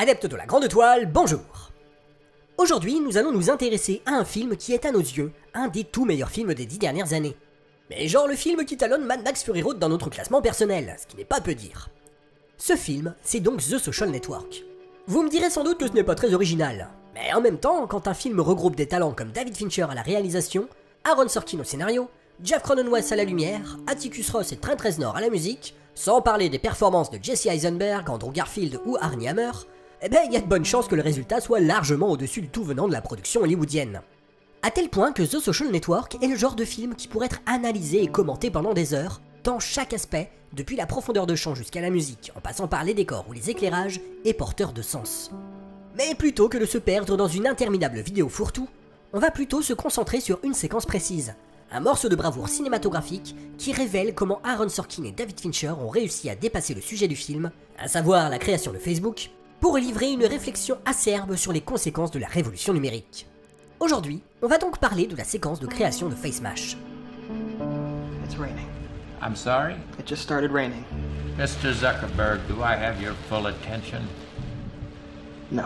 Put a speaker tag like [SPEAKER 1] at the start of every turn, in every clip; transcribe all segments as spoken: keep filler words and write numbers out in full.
[SPEAKER 1] Adeptes de la grande toile, bonjour. Aujourd'hui, nous allons nous intéresser à un film qui est à nos yeux un des tout meilleurs films des dix dernières années. Mais genre le film qui talonne Mad Max Fury Road dans notre classement personnel, ce qui n'est pas peu dire. Ce film, c'est donc The Social Network. Vous me direz sans doute que ce n'est pas très original, mais en même temps, quand un film regroupe des talents comme David Fincher à la réalisation, Aaron Sorkin au scénario, Jeff Cronenweth à la lumière, Atticus Ross et Trent Reznor à la musique, sans parler des performances de Jesse Eisenberg, Andrew Garfield ou Armie Hammer, eh ben il y a de bonnes chances que le résultat soit largement au-dessus du tout venant de la production hollywoodienne. À tel point que The Social Network est le genre de film qui pourrait être analysé et commenté pendant des heures, tant chaque aspect, depuis la profondeur de champ jusqu'à la musique, en passant par les décors ou les éclairages, est porteur de sens. Mais plutôt que de se perdre dans une interminable vidéo fourre-tout, on va plutôt se concentrer sur une séquence précise, un morceau de bravoure cinématographique qui révèle comment Aaron Sorkin et David Fincher ont réussi à dépasser le sujet du film, à savoir la création de Facebook, pour livrer une réflexion acerbe sur les conséquences de la révolution numérique. Aujourd'hui, on va donc parler de la séquence de création de FaceMash.
[SPEAKER 2] It's raining.
[SPEAKER 3] I'm sorry?
[SPEAKER 2] It just started raining.
[SPEAKER 3] Mister Zuckerberg, do I have your full attention?
[SPEAKER 2] No.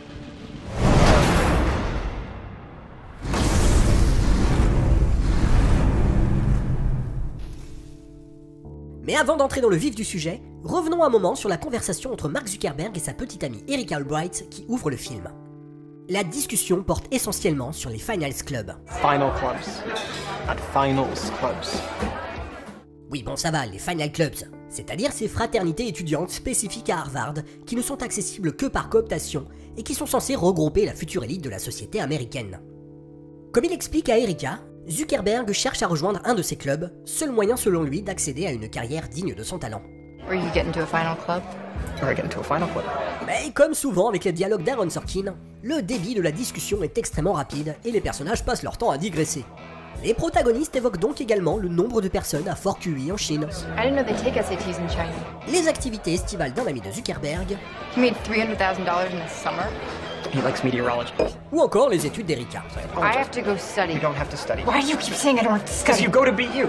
[SPEAKER 1] Mais avant d'entrer dans le vif du sujet, revenons un moment sur la conversation entre Mark Zuckerberg et sa petite amie Erica Albright qui ouvre le film. La discussion porte essentiellement sur les Finals Club.
[SPEAKER 2] Final clubs. Not finals clubs.
[SPEAKER 1] Oui bon ça va, les Final Clubs, c'est-à-dire ces fraternités étudiantes spécifiques à Harvard qui ne sont accessibles que par cooptation et qui sont censées regrouper la future élite de la société américaine. Comme il explique à Erica, Zuckerberg cherche à rejoindre un de ces clubs, seul moyen selon lui d'accéder à une carrière digne de son talent.
[SPEAKER 4] Or you get into a final club?
[SPEAKER 2] Or I get into a final club.
[SPEAKER 1] Mais comme souvent avec les dialogues d'Aaron Sorkin, le débit de la discussion est extrêmement rapide et les personnages passent leur temps à digresser. Les protagonistes évoquent donc également le nombre de personnes à fort Q I en Chine,
[SPEAKER 4] I didn't know they take S A Ts in China.
[SPEAKER 1] les activités estivales d'un ami de Zuckerberg,
[SPEAKER 4] He made three hundred thousand dollars in the summer.
[SPEAKER 2] He likes meteorology.
[SPEAKER 1] ou encore les études d'Erica.
[SPEAKER 4] I have to go study.
[SPEAKER 2] You don't have to study.
[SPEAKER 4] Why do you keep saying I don't have to
[SPEAKER 2] Because
[SPEAKER 4] study?
[SPEAKER 2] you go to B U.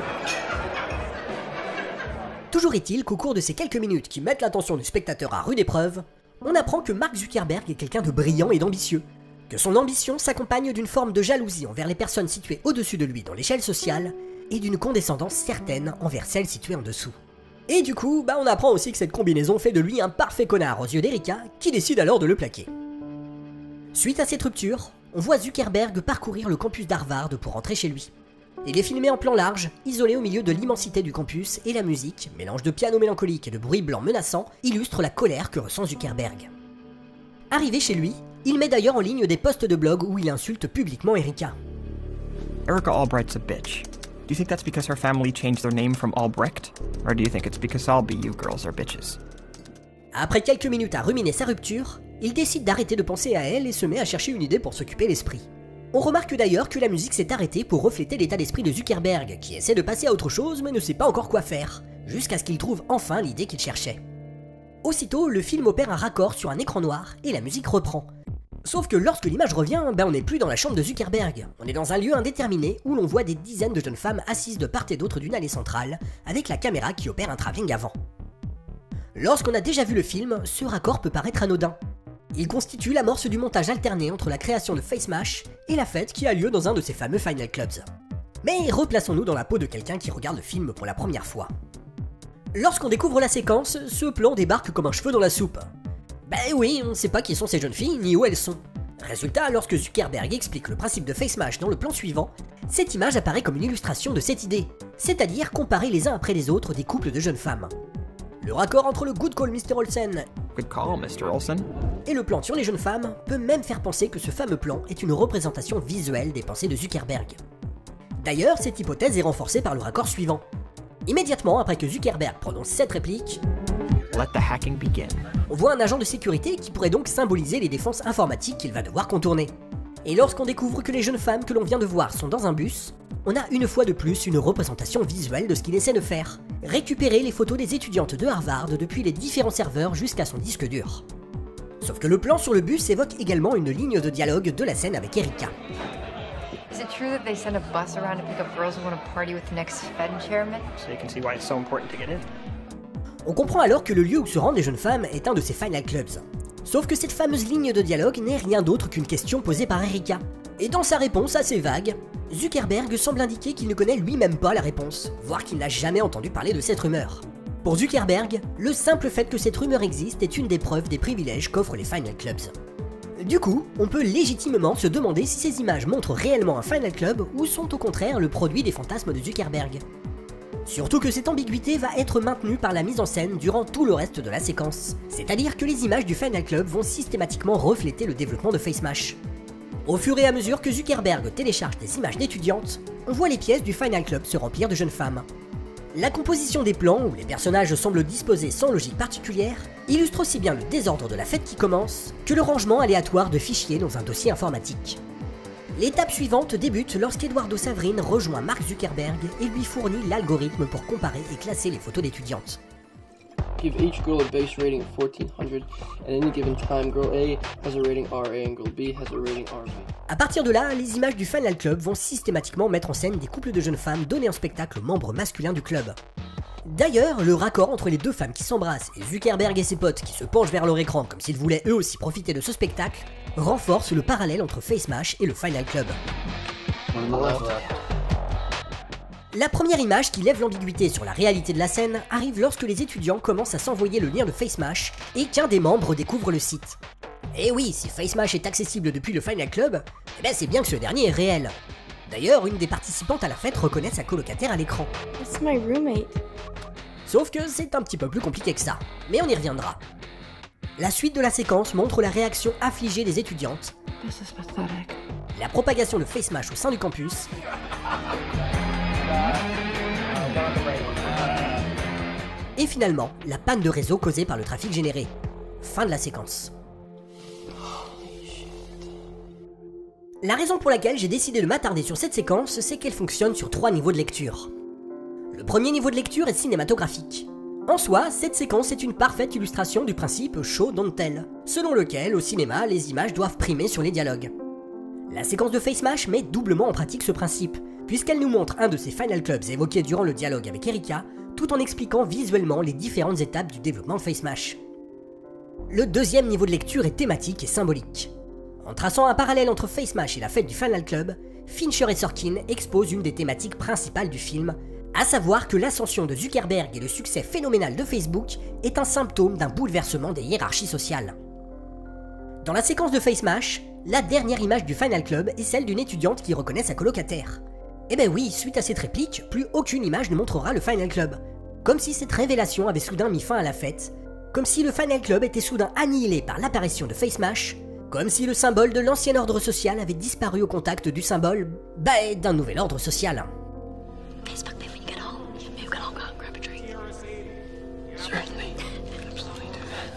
[SPEAKER 1] Toujours est-il qu'au cours de ces quelques minutes qui mettent l'attention du spectateur à rude épreuve, on apprend que Mark Zuckerberg est quelqu'un de brillant et d'ambitieux, que son ambition s'accompagne d'une forme de jalousie envers les personnes situées au-dessus de lui dans l'échelle sociale, et d'une condescendance certaine envers celles situées en dessous. Et du coup, bah on apprend aussi que cette combinaison fait de lui un parfait connard aux yeux d'Erica, qui décide alors de le plaquer. Suite à cette rupture, on voit Zuckerberg parcourir le campus d'Harvard pour rentrer chez lui. Il est filmé en plan large, isolé au milieu de l'immensité du campus, et la musique, mélange de piano mélancolique et de bruit blanc menaçant, illustre la colère que ressent Zuckerberg. Arrivé chez lui, il met d'ailleurs en ligne des posts de blog où il insulte publiquement Erica.
[SPEAKER 5] Erica Albright's a bitch. Do you think that's because her family changed their name from Albrecht? Or do you think it's because all B U girls are bitches?
[SPEAKER 1] Après quelques minutes à ruminer sa rupture, il décide d'arrêter de penser à elle et se met à chercher une idée pour s'occuper l'esprit. On remarque d'ailleurs que la musique s'est arrêtée pour refléter l'état d'esprit de Zuckerberg, qui essaie de passer à autre chose mais ne sait pas encore quoi faire, jusqu'à ce qu'il trouve enfin l'idée qu'il cherchait. Aussitôt, le film opère un raccord sur un écran noir et la musique reprend. Sauf que lorsque l'image revient, ben on n'est plus dans la chambre de Zuckerberg, on est dans un lieu indéterminé où l'on voit des dizaines de jeunes femmes assises de part et d'autre d'une allée centrale, avec la caméra qui opère un travelling avant. Lorsqu'on a déjà vu le film, ce raccord peut paraître anodin. Il constitue l'amorce du montage alterné entre la création de FaceMash et la fête qui a lieu dans un de ces fameux Final Clubs. Mais replaçons-nous dans la peau de quelqu'un qui regarde le film pour la première fois. Lorsqu'on découvre la séquence, ce plan débarque comme un cheveu dans la soupe. Ben oui, on ne sait pas qui sont ces jeunes filles ni où elles sont. Résultat, lorsque Zuckerberg explique le principe de FaceMash dans le plan suivant, cette image apparaît comme une illustration de cette idée, c'est-à-dire comparer les uns après les autres des couples de jeunes femmes. Le raccord entre le good call mister Olsen
[SPEAKER 5] Good call, Mister Olsen.
[SPEAKER 1] et le plan sur les jeunes femmes peut même faire penser que ce fameux plan est une représentation visuelle des pensées de Zuckerberg. D'ailleurs, cette hypothèse est renforcée par le raccord suivant. Immédiatement après que Zuckerberg prononce cette réplique,
[SPEAKER 5] Let the hacking begin.
[SPEAKER 1] on voit un agent de sécurité qui pourrait donc symboliser les défenses informatiques qu'il va devoir contourner. Et lorsqu'on découvre que les jeunes femmes que l'on vient de voir sont dans un bus, on a une fois de plus une représentation visuelle de ce qu'il essaie de faire. Récupérer les photos des étudiantes de Harvard depuis les différents serveurs jusqu'à son disque dur. Sauf que le plan sur le bus évoque également une ligne de dialogue de la scène avec Erica.
[SPEAKER 4] Is it true that they send a bus around to pick up girls who want to party with the next Fed chairman?
[SPEAKER 2] So you can see why it's so important to get in.
[SPEAKER 1] On comprend alors que le lieu où se rendent les jeunes femmes est un de ces Final Clubs. Sauf que cette fameuse ligne de dialogue n'est rien d'autre qu'une question posée par Erika. Et dans sa réponse assez vague, Zuckerberg semble indiquer qu'il ne connaît lui-même pas la réponse, voire qu'il n'a jamais entendu parler de cette rumeur. Pour Zuckerberg, le simple fait que cette rumeur existe est une des preuves des privilèges qu'offrent les Final Clubs. Du coup, on peut légitimement se demander si ces images montrent réellement un Final Club ou sont au contraire le produit des fantasmes de Zuckerberg. Surtout que cette ambiguïté va être maintenue par la mise en scène durant tout le reste de la séquence, c'est-à-dire que les images du Final Club vont systématiquement refléter le développement de FaceMash. Au fur et à mesure que Zuckerberg télécharge des images d'étudiantes, on voit les pièces du Final Club se remplir de jeunes femmes. La composition des plans, où les personnages semblent disposés sans logique particulière, illustre aussi bien le désordre de la fête qui commence, que le rangement aléatoire de fichiers dans un dossier informatique. L'étape suivante débute lorsqu'Eduardo Saverin rejoint Mark Zuckerberg et lui fournit l'algorithme pour comparer et classer les photos d'étudiantes.
[SPEAKER 6] Give each girl a base rating of fourteen hundred, and at any given time, girl A has a rating R A and girl B has a rating R B.
[SPEAKER 1] A partir de là, les images du Final Club vont systématiquement mettre en scène des couples de jeunes femmes donnés en spectacle aux membres masculins du club. D'ailleurs, le raccord entre les deux femmes qui s'embrassent et Zuckerberg et ses potes qui se penchent vers leur écran comme s'ils voulaient eux aussi profiter de ce spectacle, renforce le parallèle entre FaceMash et le Final Club. La première image qui lève l'ambiguïté sur la réalité de la scène arrive lorsque les étudiants commencent à s'envoyer le lien de FaceMash et qu'un des membres découvre le site. Et oui, si FaceMash est accessible depuis le Final Club, eh ben c'est bien que ce dernier est réel. D'ailleurs, une des participantes à la fête reconnaît sa colocataire à l'écran.
[SPEAKER 7] That's my roommate.
[SPEAKER 1] Sauf que c'est un petit peu plus compliqué que ça, mais on y reviendra. La suite de la séquence montre la réaction affligée des étudiantes,
[SPEAKER 7] This is pathetic.
[SPEAKER 1] la propagation de FaceMash au sein du campus, et finalement, la panne de réseau causée par le trafic généré. Fin de la séquence. La raison pour laquelle j'ai décidé de m'attarder sur cette séquence, c'est qu'elle fonctionne sur trois niveaux de lecture. Le premier niveau de lecture est cinématographique. En soi, cette séquence est une parfaite illustration du principe show don't tell, selon lequel, au cinéma, les images doivent primer sur les dialogues. La séquence de FaceMash met doublement en pratique ce principe, puisqu'elle nous montre un de ces Final Clubs évoqués durant le dialogue avec Erika, tout en expliquant visuellement les différentes étapes du développement de FaceMash. Le deuxième niveau de lecture est thématique et symbolique. En traçant un parallèle entre FaceMash et la fête du Final Club, Fincher et Sorkin exposent une des thématiques principales du film, à savoir que l'ascension de Zuckerberg et le succès phénoménal de Facebook est un symptôme d'un bouleversement des hiérarchies sociales. Dans la séquence de FaceMash, la dernière image du Final Club est celle d'une étudiante qui reconnaît sa colocataire. Eh ben oui, suite à cette réplique, plus aucune image ne montrera le Final Club. Comme si cette révélation avait soudain mis fin à la fête, comme si le Final Club était soudain annihilé par l'apparition de FaceMash, comme si le symbole de l'ancien ordre social avait disparu au contact du symbole, bah, d'un nouvel ordre social.
[SPEAKER 7] Facebook, maybe when you get home, maybe we can all go out and grab a drink.
[SPEAKER 6] Certainly. Absolutely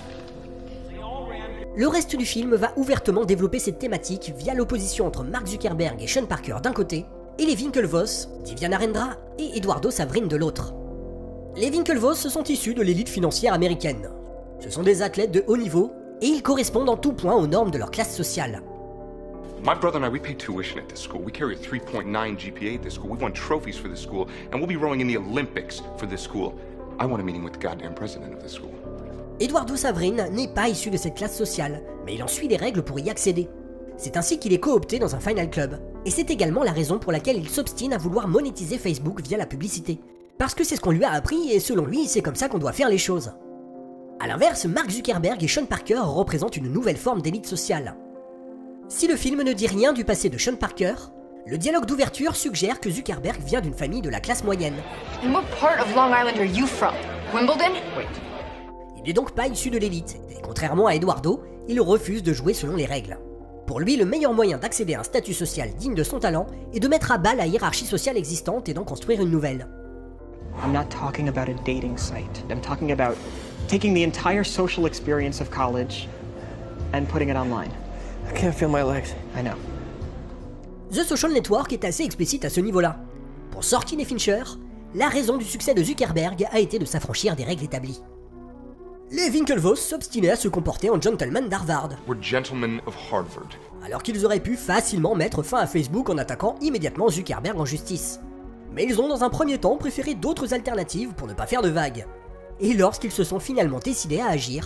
[SPEAKER 6] do that.
[SPEAKER 1] Le reste du film va ouvertement développer cette thématique via l'opposition entre Mark Zuckerberg et Sean Parker d'un côté, et les Winklevoss, Divya Narendra et Eduardo Saverin de l'autre. Les Winklevoss sont issus de l'élite financière américaine. Ce sont des athlètes de haut niveau, et ils correspondent en tout point aux normes de leur classe sociale.
[SPEAKER 8] My brother and I, we pay tuition at this school. We carry a three point nine G P A at this school. We won trophies for this school, and we'll be rowing in the Olympics for this school. I want a meeting with the goddamn president of this school.
[SPEAKER 1] Eduardo Saverin n'est pas issu de cette classe sociale, mais il en suit les règles pour y accéder. C'est ainsi qu'il est coopté dans un Final Club, et c'est également la raison pour laquelle il s'obstine à vouloir monétiser Facebook via la publicité. Parce que c'est ce qu'on lui a appris, et selon lui, c'est comme ça qu'on doit faire les choses. A l'inverse, Mark Zuckerberg et Sean Parker représentent une nouvelle forme d'élite sociale. Si le film ne dit rien du passé de Sean Parker, le dialogue d'ouverture suggère que Zuckerberg vient d'une famille de la classe moyenne.
[SPEAKER 4] And what part of Long Island are you from? Wimbledon?
[SPEAKER 1] Il n'est donc pas issu de l'élite, et contrairement à Eduardo, il refuse de jouer selon les règles. Pour lui, le meilleur moyen d'accéder à un statut social digne de son talent est de mettre à bas la hiérarchie sociale existante et d'en construire une nouvelle.
[SPEAKER 5] I'm not talking about a dating site. I'm talking about taking the entire social experience of college and putting it online.
[SPEAKER 6] I can't feel my legs.
[SPEAKER 5] I know.
[SPEAKER 1] The Social Network est assez explicite à ce niveau-là. Pour Sorkin et Fincher, la raison du succès de Zuckerberg a été de s'affranchir des règles établies. Les Winklevoss s'obstinaient à se comporter en gentlemen d'Harvard,
[SPEAKER 8] We're gentlemen of Harvard.
[SPEAKER 1] alors qu'ils auraient pu facilement mettre fin à Facebook en attaquant immédiatement Zuckerberg en justice. Mais ils ont dans un premier temps préféré d'autres alternatives pour ne pas faire de vagues. Et lorsqu'ils se sont finalement décidés à agir,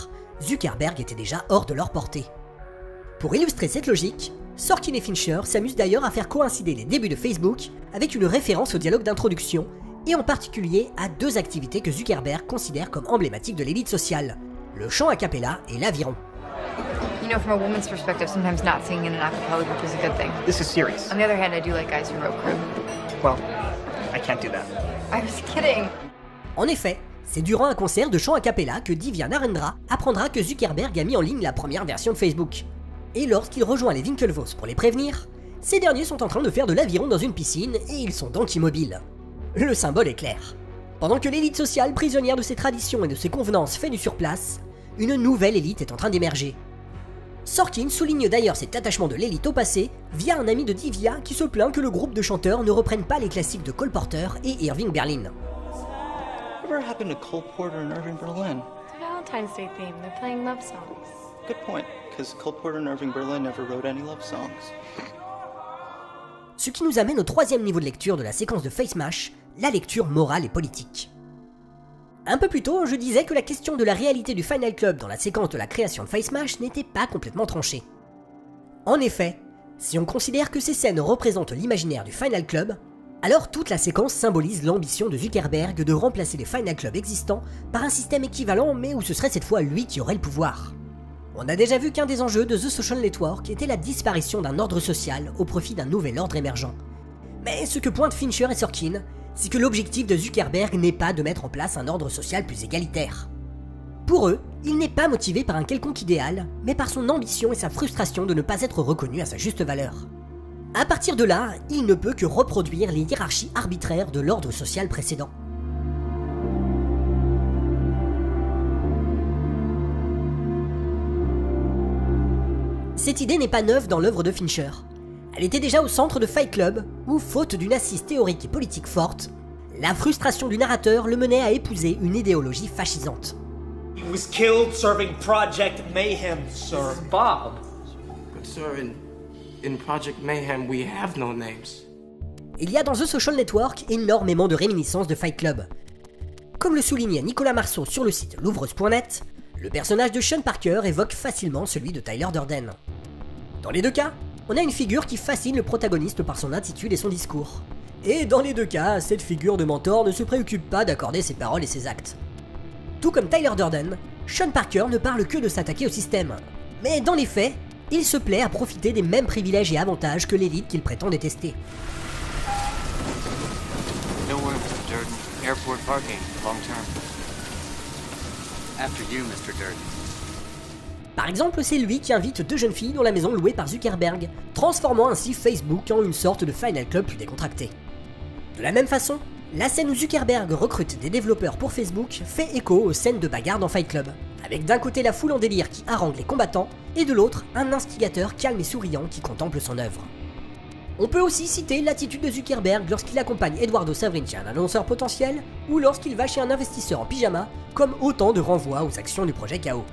[SPEAKER 1] Zuckerberg était déjà hors de leur portée. Pour illustrer cette logique, Sorkin et Fincher s'amusent d'ailleurs à faire coïncider les débuts de Facebook avec une référence au dialogue d'introduction, et en particulier à deux activités que Zuckerberg considère comme emblématiques de l'élite sociale, le chant a cappella et l'aviron.
[SPEAKER 4] You know, from a woman's perspective, sometimes not singing in an acapella group is a good thing.
[SPEAKER 5] This is serious.
[SPEAKER 4] On the other hand, I do like guys who road crew.
[SPEAKER 5] Well, I can't do that.
[SPEAKER 4] I was kidding.
[SPEAKER 1] En effet, c'est durant un concert de chant a cappella que Divya Narendra apprendra que Zuckerberg a mis en ligne la première version de Facebook. Et lorsqu'il rejoint les Winklevoss pour les prévenir, ces derniers sont en train de faire de l'aviron dans une piscine et ils sont donc immobiles. Le symbole est clair. Pendant que l'élite sociale, prisonnière de ses traditions et de ses convenances, fait du surplace, une nouvelle élite est en train d'émerger. Sorkin souligne d'ailleurs cet attachement de l'élite au passé via un ami de Divya qui se plaint que le groupe de chanteurs ne reprenne pas les classiques de Cole Porter et Irving Berlin.
[SPEAKER 9] Whatever happened to Cole Porter and Irving Berlin?
[SPEAKER 10] It's a Valentine's Day theme. They're playing love songs.
[SPEAKER 9] Good point, because Cole Porter and Irving Berlin never wrote any love songs.
[SPEAKER 1] Ce qui nous amène au troisième niveau de lecture de la séquence de Face Mash, la lecture morale et politique. Un peu plus tôt, je disais que la question de la réalité du Final Club dans la séquence de la création de Face Mash n'était pas complètement tranchée. En effet, si on considère que ces scènes représentent l'imaginaire du Final Club, alors toute la séquence symbolise l'ambition de Zuckerberg de remplacer les Final Clubs existants par un système équivalent mais où ce serait cette fois lui qui aurait le pouvoir. On a déjà vu qu'un des enjeux de The Social Network était la disparition d'un ordre social au profit d'un nouvel ordre émergent. Mais ce que pointent Fincher et Sorkin, c'est que l'objectif de Zuckerberg n'est pas de mettre en place un ordre social plus égalitaire. Pour eux, il n'est pas motivé par un quelconque idéal, mais par son ambition et sa frustration de ne pas être reconnu à sa juste valeur. À partir de là, il ne peut que reproduire les hiérarchies arbitraires de l'ordre social précédent. Cette idée n'est pas neuve dans l'œuvre de Fincher. Elle était déjà au centre de Fight Club, où, faute d'une assise théorique et politique forte, la frustration du narrateur le menait à épouser une idéologie fascisante.
[SPEAKER 11] He was killed serving Project Mayhem, sir.
[SPEAKER 2] Bob.
[SPEAKER 11] But sir, in, in Project Mayhem, we have no names.
[SPEAKER 1] Il y a dans The Social Network énormément de réminiscences de Fight Club. Comme le soulignait Nicolas Marceau sur le site Louvreuse point net, le personnage de Sean Parker évoque facilement celui de Tyler Durden. Dans les deux cas, on a une figure qui fascine le protagoniste par son attitude et son discours. Et dans les deux cas, cette figure de mentor ne se préoccupe pas d'accorder ses paroles et ses actes. Tout comme Tyler Durden, Sean Parker ne parle que de s'attaquer au système. Mais dans les faits, il se plaît à profiter des mêmes privilèges et avantages que l'élite qu'il prétend détester.
[SPEAKER 2] No worries, mister Durden. Airport parking, long term. After you, mister Durden.
[SPEAKER 1] Par exemple, c'est lui qui invite deux jeunes filles dans la maison louée par Zuckerberg, transformant ainsi Facebook en une sorte de Final Club plus décontracté. De la même façon, la scène où Zuckerberg recrute des développeurs pour Facebook fait écho aux scènes de bagarre dans Fight Club, avec d'un côté la foule en délire qui harangue les combattants, et de l'autre, un instigateur calme et souriant qui contemple son œuvre. On peut aussi citer l'attitude de Zuckerberg lorsqu'il accompagne Eduardo Saverin chez un annonceur potentiel, ou lorsqu'il va chez un investisseur en pyjama, comme autant de renvois aux actions du projet Chaos.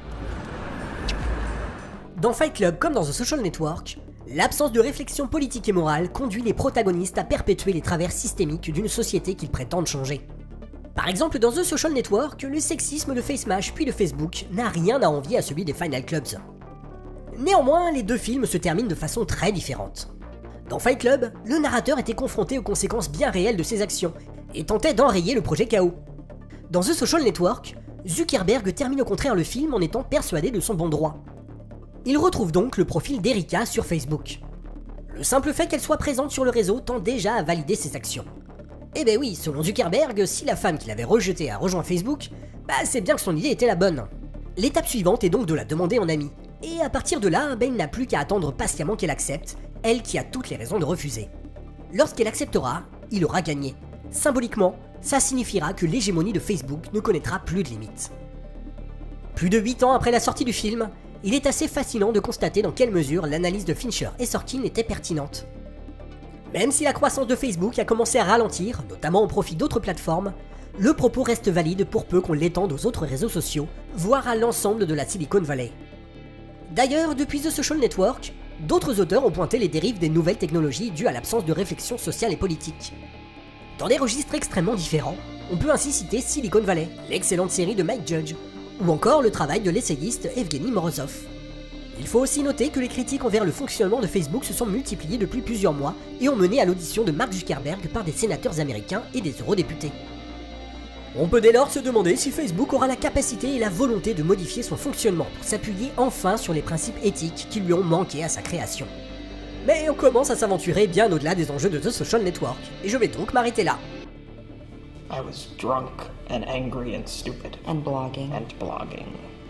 [SPEAKER 1] Dans Fight Club comme dans The Social Network, l'absence de réflexion politique et morale conduit les protagonistes à perpétuer les travers systémiques d'une société qu'ils prétendent changer. Par exemple, dans The Social Network, le sexisme de FaceMash puis de Facebook n'a rien à envier à celui des Final Clubs. Néanmoins, les deux films se terminent de façon très différente. Dans Fight Club, le narrateur était confronté aux conséquences bien réelles de ses actions et tentait d'enrayer le projet Chaos. Dans The Social Network, Zuckerberg termine au contraire le film en étant persuadé de son bon droit. Il retrouve donc le profil d'Erika sur Facebook. Le simple fait qu'elle soit présente sur le réseau tend déjà à valider ses actions. Eh ben oui, selon Zuckerberg, si la femme qu'il avait rejetée a rejoint Facebook, bah c'est bien que son idée était la bonne. L'étape suivante est donc de la demander en ami. Et à partir de là, ben il n'a plus qu'à attendre patiemment qu'elle accepte, elle qui a toutes les raisons de refuser. Lorsqu'elle acceptera, il aura gagné. Symboliquement, ça signifiera que l'hégémonie de Facebook ne connaîtra plus de limites. Plus de huit ans après la sortie du film, il est assez fascinant de constater dans quelle mesure l'analyse de Fincher et Sorkin était pertinente. Même si la croissance de Facebook a commencé à ralentir, notamment au profit d'autres plateformes, le propos reste valide pour peu qu'on l'étende aux autres réseaux sociaux, voire à l'ensemble de la Silicon Valley. D'ailleurs, depuis The Social Network, d'autres auteurs ont pointé les dérives des nouvelles technologies dues à l'absence de réflexion sociale et politique. Dans des registres extrêmement différents, on peut ainsi citer Silicon Valley, l'excellente série de Mike Judge, ou encore le travail de l'essayiste Evgeny Morozov. Il faut aussi noter que les critiques envers le fonctionnement de Facebook se sont multipliées depuis plusieurs mois et ont mené à l'audition de Mark Zuckerberg par des sénateurs américains et des eurodéputés. On peut dès lors se demander si Facebook aura la capacité et la volonté de modifier son fonctionnement pour s'appuyer enfin sur les principes éthiques qui lui ont manqué à sa création. Mais on commence à s'aventurer bien au-delà des enjeux de The Social Network, et je vais donc m'arrêter là.
[SPEAKER 5] I was drunk and angry and stupid.
[SPEAKER 7] And blogging.
[SPEAKER 5] And blogging.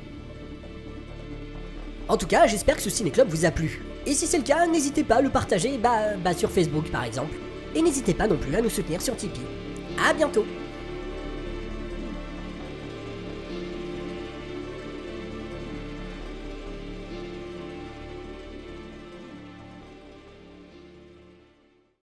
[SPEAKER 1] En tout cas, j'espère que ce ciné-club vous a plu. Et si c'est le cas, n'hésitez pas à le partager bah, bah sur Facebook par exemple. Et n'hésitez pas non plus à nous soutenir sur Tipeee. A bientôt.